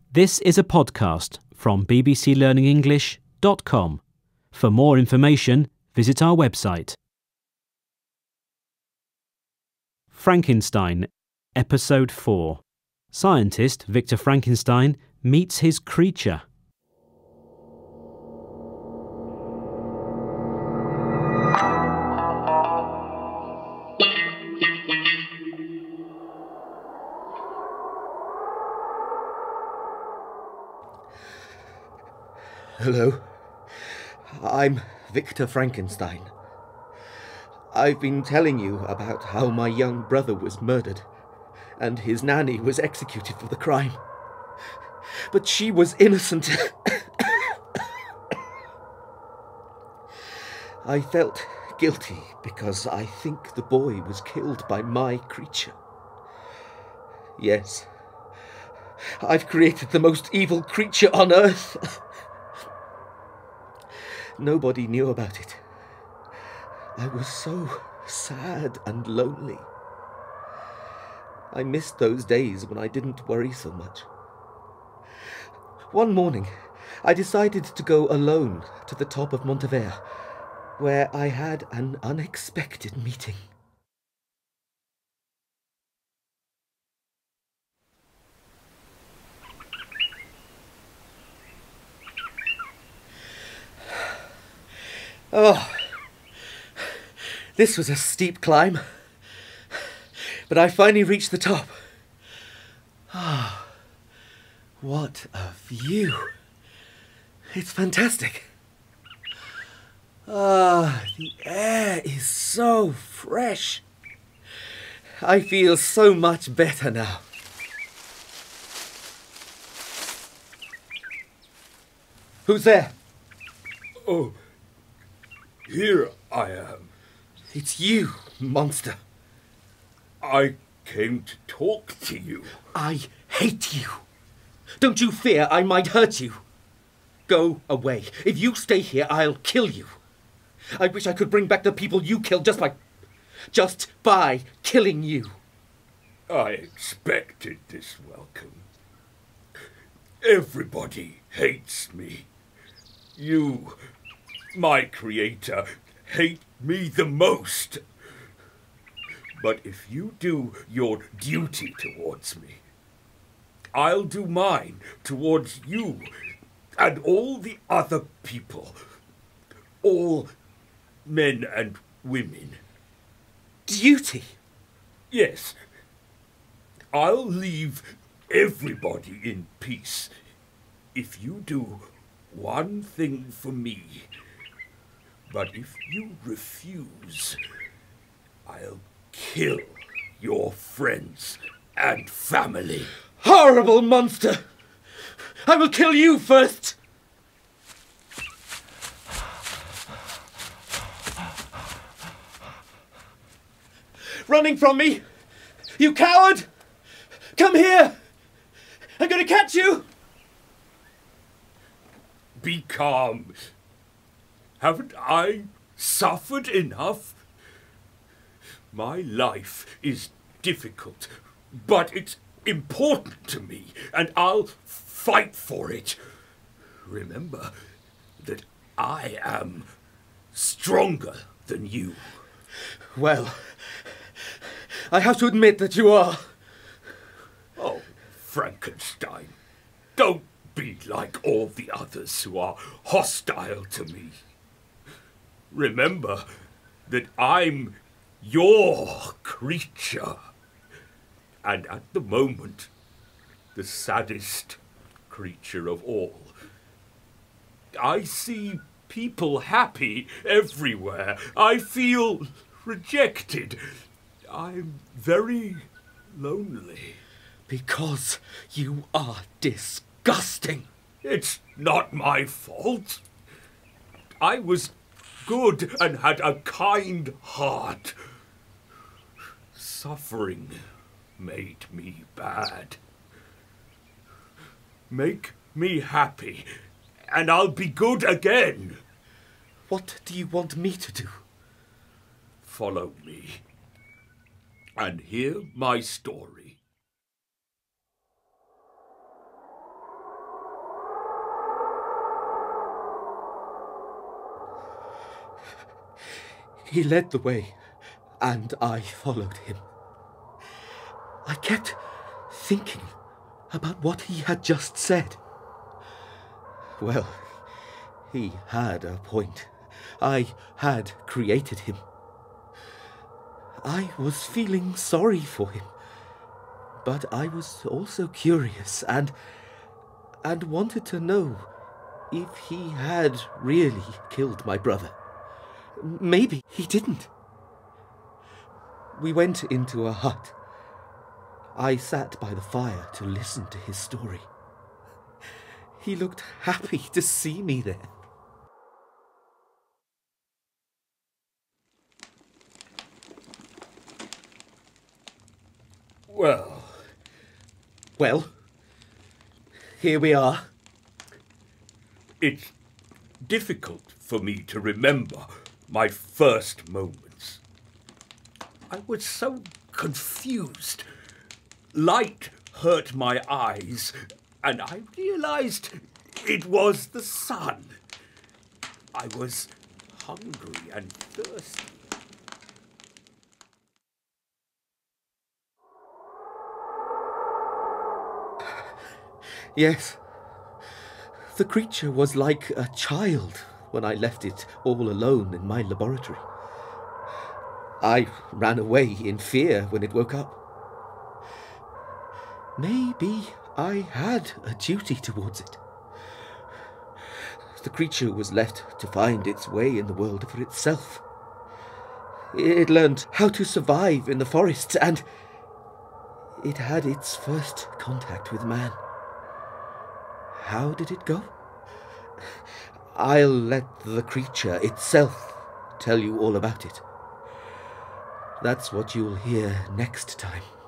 This is a podcast from bbclearningenglish.com. For more information, visit our website. Frankenstein, Episode 4. Scientist Victor Frankenstein meets his creature. Hello, I'm Victor Frankenstein. I've been telling you about how my young brother was murdered and his nanny was executed for the crime. But she was innocent. I felt guilty because I think the boy was killed by my creature. Yes, I've created the most evil creature on earth. Nobody knew about it. I was so sad and lonely. I missed those days when I didn't worry so much. One morning, I decided to go alone to the top of Monteverde, where I had an unexpected meeting. Oh, this was a steep climb, but I finally reached the top. Ah, what a view. It's fantastic. Ah, the air is so fresh. I feel so much better now. Who's there? Oh, here I am. It's you, monster. I came to talk to you. I hate you. Don't you fear I might hurt you? Go away. If you stay here, I'll kill you. I wish I could bring back the people you killed just by killing you. I expected this welcome. Everybody hates me. You, my creator, hate me the most. But if you do your duty towards me, I'll do mine towards you and all the other people, all men and women. Duty? Yes. I'll leave everybody in peace if you do one thing for me. But if you refuse, I'll kill your friends and family. Horrible monster! I will kill you first! Running from me! You coward! Come here! I'm going to catch you! Be calm. Haven't I suffered enough? My life is difficult, but it's important to me, and I'll fight for it. Remember that I am stronger than you. Well, I have to admit that you are. Oh, Frankenstein, don't be like all the others who are hostile to me. Remember that I'm your creature, and at the moment, the saddest creature of all. I see people happy everywhere. I feel rejected. I'm very lonely. Because you are disgusting. It's not my fault. I was good and had a kind heart. Suffering made me bad. Make me happy, and I'll be good again. What do you want me to do? Follow me, and hear my story. He led the way, and I followed him. I kept thinking about what he had just said. Well, he had a point. I had created him. I was feeling sorry for him, but I was also curious and wanted to know if he had really killed my brother. Maybe he didn't. We went into a hut. I sat by the fire to listen to his story. He looked happy to see me there. Well, here we are. It's difficult for me to remember my first moments. I was so confused. Light hurt my eyes, and I realized it was the sun. I was hungry and thirsty. Yes, the creature was like a child when I left it all alone in my laboratory. I ran away in fear when it woke up. Maybe I had a duty towards it. The creature was left to find its way in the world for itself. It learned how to survive in the forests, and it had its first contact with man. How did it go? I'll let the creature itself tell you all about it. That's what you'll hear next time.